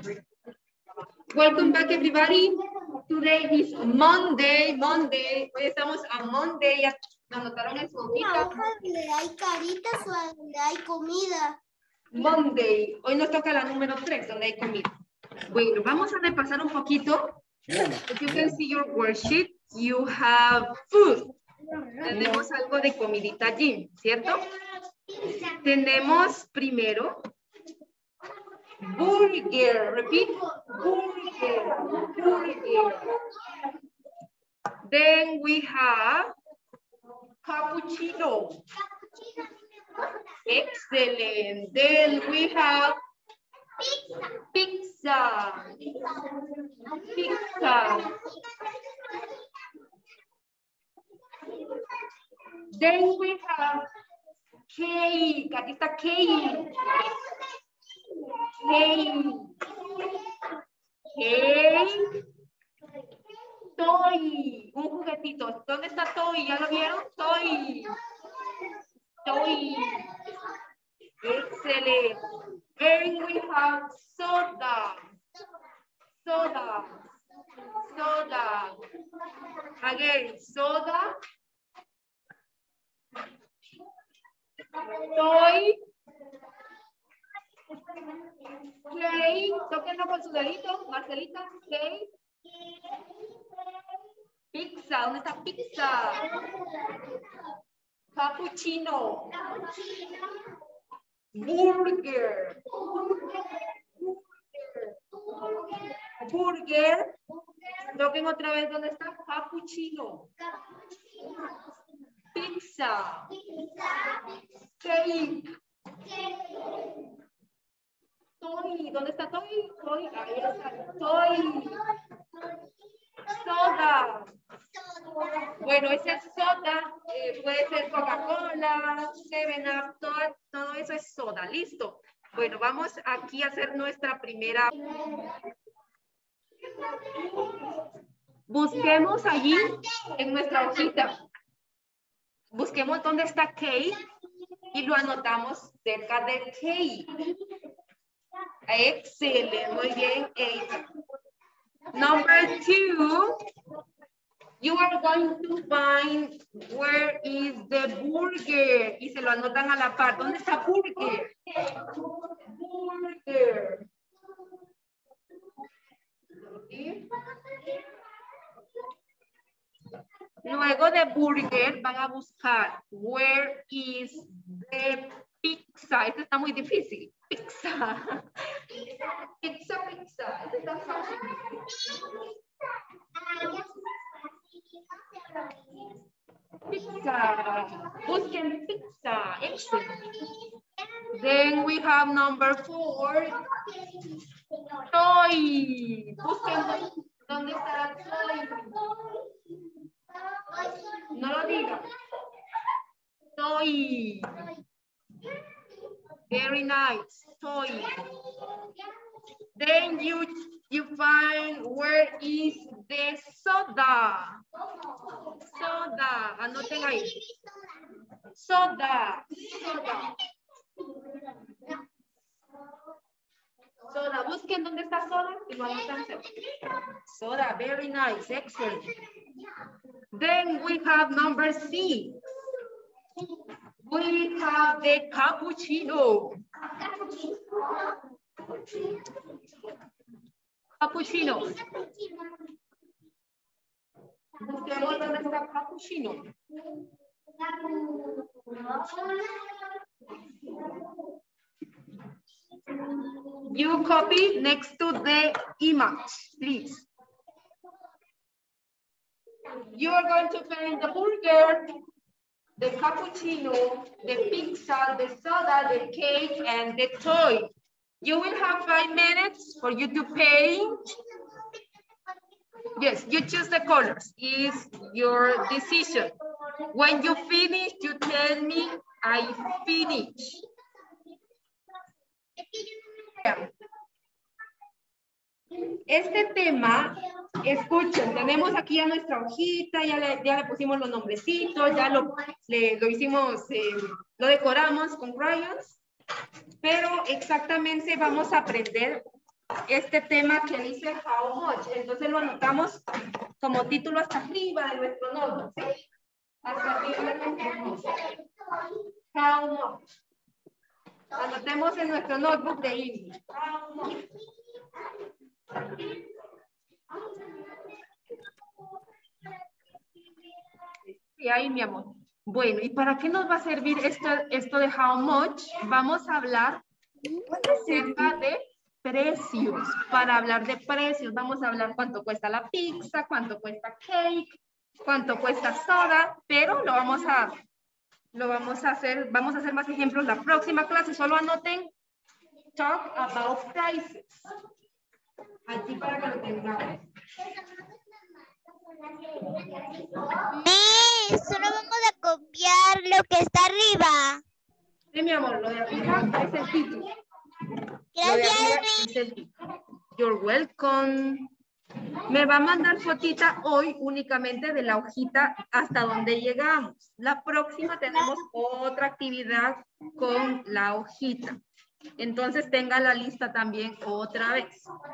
Welcome back, everybody. Today is Monday. Hoy estamos a Monday. ¿Ya anotaron en su hojita? ¿Le hay caritas o le hay comida? Monday. Hoy nos toca la número 3, donde hay comida. Bueno, vamos a repasar un poquito. As you can see your worksheet, you have food. Tenemos algo de comidita allí, ¿cierto? Tenemos primero burger. Repeat. Burger. Then we have cappuccino. Excellent. Then we have pizza. Then we have cake. Aquí está cake. Toy. Un juguetito. ¿Dónde está Toy? ¿Ya lo vieron? Toy. Excelente. Then we have soda. Again, soda. Toy. Cake. Tóquenlo con su dedito, Marcelita. Cake. Pizza. ¿Dónde está pizza? Cappuccino. Burger. Toquen otra vez dónde está cappuccino. Pizza. Cake. Toy. ¿Dónde está Toy? Toy. Ahí está. Toy. Soda. Bueno, ese es soda. Puede ser Coca-Cola, 7-Up, todo eso es soda. Listo. Bueno, vamos aquí a hacer nuestra primera. Busquemos allí en nuestra hojita. Busquemos dónde está cake y lo anotamos cerca de cake. Excelente, muy bien. Number 2, you are going to find where is the burger. Y se lo anotan a la par. ¿Dónde está burger? Burger. Luego de burger van a buscar where is the pizza. Esto está muy difícil. Pizza. Pizza. Esto está fácil. Pizza. Busquen pizza. Excellent. Then we have number 4. Toy. Busquen dónde está toy. No lo diga. Toy. Very nice. Toy. Then you find where is the soda. Soda. Anoten ahí. Soda. Busquen dónde está soda y lo anotan. Soda. Very nice. Excellent. Then we have number 6. We have the cappuccino. Busquemos dónde está cappuccino. You copy next to the image, please. You are going to find the burger, the cappuccino, the pizza, the soda, the cake, and the toy. You will have 5 minutes for you to paint. Yes, you choose the colors. It's your decision. When you finish, you tell me, I finish. Este tema, escuchen, tenemos aquí a nuestra hojita, ya le pusimos los nombrecitos, ya lo hicimos, lo decoramos con crayons, pero exactamente vamos a aprender este tema que dice how much. Entonces lo anotamos como título hasta arriba de nuestro notebook, ¿sí? Hasta arriba de nuestro notebook. How much. Anotemos en nuestro notebook de English. How much. Sí, ahí, mi amor. Bueno, ¿y para qué nos va a servir esto de how much? Vamos a hablar acerca de precios. Para hablar de precios, vamos a hablar cuánto cuesta la pizza, cuánto cuesta cake, cuánto cuesta soda, pero vamos a hacer más ejemplos la próxima clase. Solo anoten talk about prices. Aquí para que lo tengamos. Solo vamos a copiar lo que está arriba. Sí, mi amor, lo de arriba es el título. Gracias, You're welcome. Me va a mandar fotita hoy únicamente de la hojita hasta donde llegamos. La próxima tenemos otra actividad con la hojita. Entonces tenga la lista también otra vez.